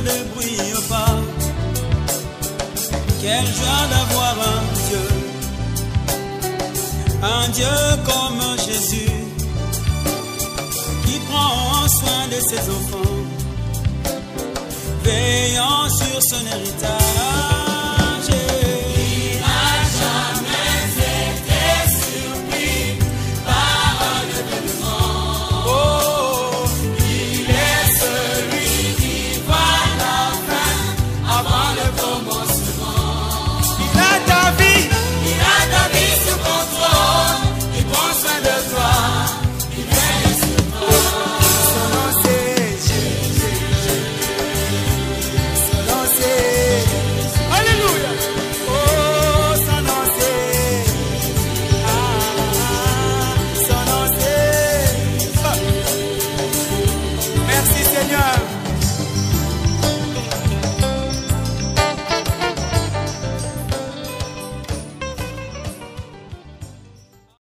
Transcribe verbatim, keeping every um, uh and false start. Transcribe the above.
ne brille pas. Quelle joie d'avoir un Dieu, un Dieu comme Jésus, qui prend soin de ses enfants, veillant sur son héritage.